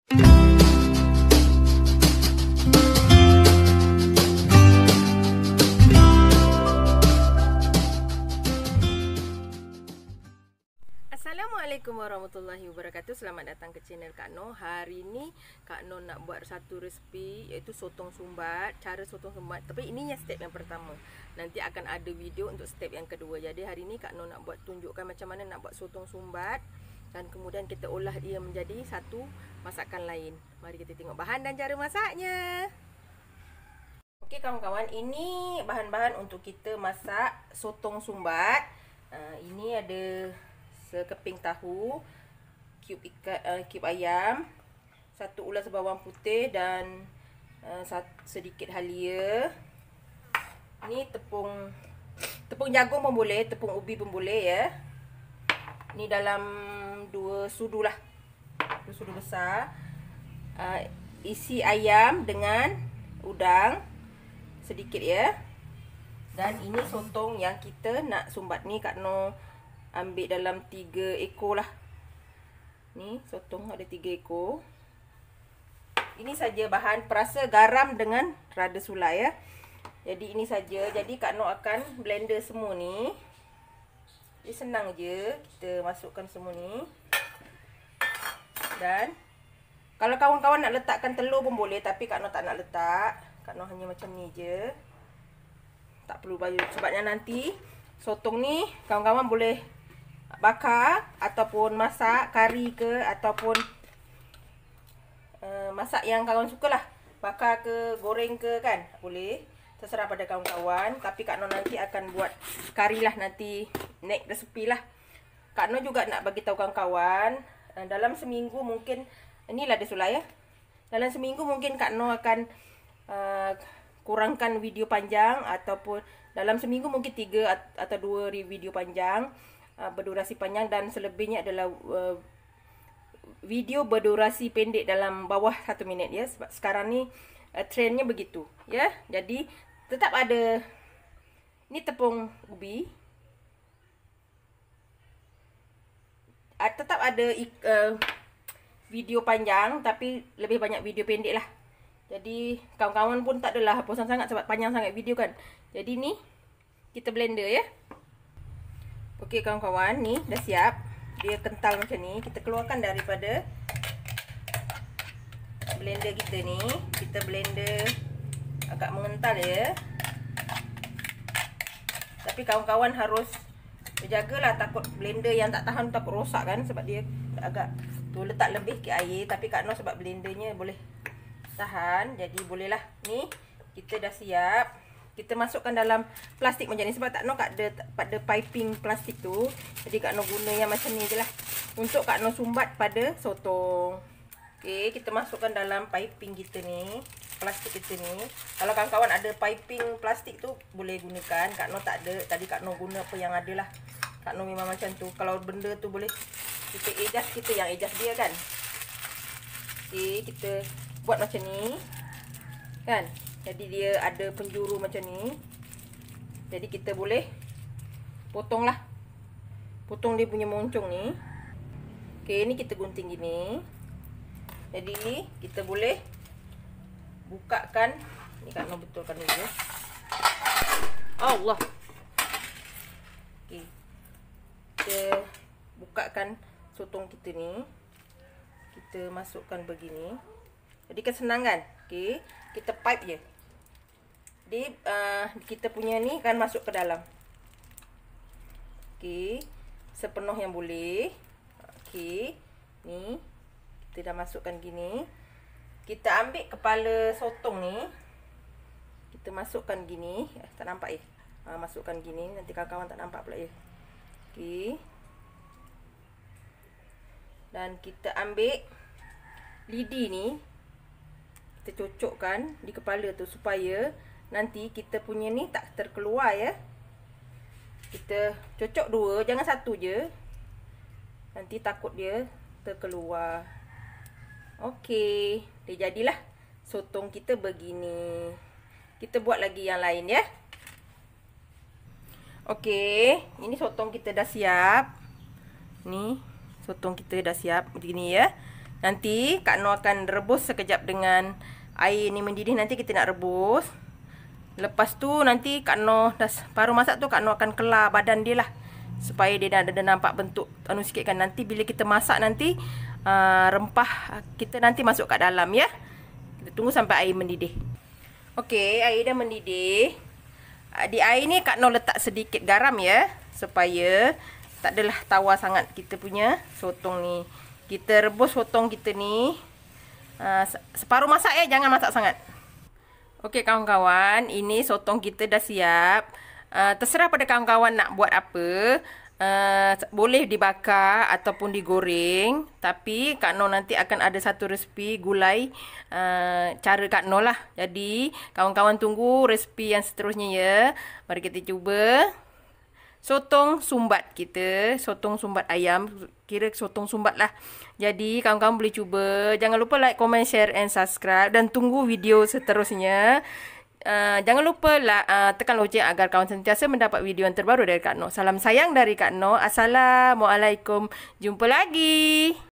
Assalamualaikum warahmatullahi wabarakatuh. Selamat datang ke channel Kak Noh. Hari ni Kak Noh nak buat satu resipi, iaitu sotong sumbat. Cara sotong sumbat, tapi ini step yang pertama. Nanti akan ada video untuk step yang kedua. Jadi hari ni Kak Noh nak buat, tunjukkan macam mana nak buat sotong sumbat, dan kemudian kita olah dia menjadi satu masakan lain. Mari kita tengok bahan dan cara masaknya. Okey kawan-kawan, ini bahan-bahan untuk kita masak sotong sumbat. Ini ada sekeping tahu, cube ayam, satu ulas bawang putih dan sedikit halia. Ini tepung jagung pun boleh, tepung ubi pun boleh ya. Ini dalam 2 sudu lah, 2 sudu besar. Isi ayam dengan udang sedikit ya. Dan ini sotong yang kita nak sumbat ni. Kak Noh ambil dalam 3 ekor lah. Ni sotong ada 3 ekor. Ini saja bahan, perasa garam dengan rada sulai ya. Jadi ini saja. Jadi Kak Noh akan blender semua ni. Dia senang je, kita masukkan semua ni. Dan kalau kawan-kawan nak letakkan telur pun boleh, tapi Kak Noh tak nak letak. Kak Noh hanya macam ni je. Tak perlu baju, sebabnya nanti sotong ni kawan-kawan boleh bakar ataupun masak kari ke, ataupun masak yang kawan suka lah. Bakar ke, goreng ke kan, boleh. Terserah pada kawan-kawan. Tapi Kak Noh nanti akan buat kari lah nanti, next resipi lah. Kak Noh juga nak bagi tahu kawan-kawan, dalam seminggu mungkin, inilah dia sulai ya. Dalam seminggu mungkin Kak Noh akan kurangkan video panjang, ataupun dalam seminggu mungkin 3 atau 2 video panjang, berdurasi panjang, dan selebihnya adalah video berdurasi pendek dalam bawah 1 minit ya. Sebab sekarang ni trendnya begitu ya. Jadi tetap ada, ni tepung ubi, tetap ada video panjang, tapi lebih banyak video pendek lah. Jadi kawan-kawan pun tak adalah bosan sangat sebab panjang sangat video kan. Jadi ni kita blender ya. Okey kawan-kawan, ni dah siap. Dia kental macam ni. Kita keluarkan daripada blender kita ni. Kita blender agak mengental ya. Tapi kawan-kawan harus berjagalah, takut blender yang tak tahan takut rosak kan, sebab dia agak tu letak lebih ke air. Tapi Kak Noh sebab blendernya boleh tahan, jadi bolehlah. Ni kita dah siap. Kita masukkan dalam plastik macam ni, sebab Kak Noh ada pada piping plastik tu. Jadi Kak Noh guna yang macam ni je lah untuk Kak Noh sumbat pada sotong. Okey, kita masukkan dalam piping kita ni, plastik kita ni. Kalau kawan-kawan ada piping plastik tu boleh gunakan. Kak Noh tak ada, tadi Kak Noh guna apa yang ada lah. Kak Noh memang macam tu. Kalau benda tu boleh kita adjust, kita yang adjust dia kan. Okey, kita buat macam ni kan. Jadi dia ada penjuru macam ni. Jadi kita boleh potong lah, potong dia punya moncong ni. Okey, ni kita gunting gini. Jadi kita boleh bukakan. Ni Kak Noh betulkan dulu. Allah. Okey, kita bukakan sotong kita ni. Kita masukkan begini. Jadi kesenangan. Okey, kita pipe je. Jadi kita punya ni kan masuk ke dalam. Okey, sepenuh yang boleh. Okey, ni kita dah masukkan gini. Kita ambil kepala sotong ni, kita masukkan gini. Tak nampak ya? Masukkan gini, nanti kawan-kawan tak nampak pula ya. Okey, dan kita ambil lidi ni, kita cocokkan di kepala tu supaya nanti kita punya ni tak terkeluar ya. Kita cocok 2, jangan 1 je. Nanti takut dia terkeluar. Okey, dia jadilah sotong kita begini. Kita buat lagi yang lain ya. Okey, ini sotong kita dah siap. Ni sotong kita dah siap begini ya. Nanti Kak Noh akan rebus sekejap dengan air ni mendidih. Nanti kita nak rebus. Lepas tu nanti Kak Noh dah paruh masak tu, Kak Noh akan kelar badan dia lah, supaya dia dah ada nampak bentuk anu sikit kan. Nanti bila kita masak nanti rempah kita nanti masuk kat dalam ya. Kita tunggu sampai air mendidih. Okey, air dah mendidih. Di air ni Kak Noh letak sedikit garam ya, supaya tak adalah tawar sangat kita punya sotong ni. Kita rebus sotong kita ni separuh masak ya, jangan masak sangat. Okey kawan-kawan, ini sotong kita dah siap. Terserah pada kawan-kawan nak buat apa. Boleh dibakar ataupun digoreng. Tapi Kak Noh nanti akan ada satu resipi gulai cara Kak Noh lah. Jadi kawan-kawan tunggu resipi yang seterusnya ya. Mari kita cuba sotong sumbat kita. Sotong sumbat ayam. Kira sotong sumbat lah. Jadi kawan-kawan boleh cuba. Jangan lupa like, comment, share and subscribe. Dan tunggu video seterusnya. Jangan lupa tekan loceng agar kawan sentiasa mendapat video yang terbaru dari Kak Noh. Salam sayang dari Kak Noh. Assalamualaikum. Jumpa lagi.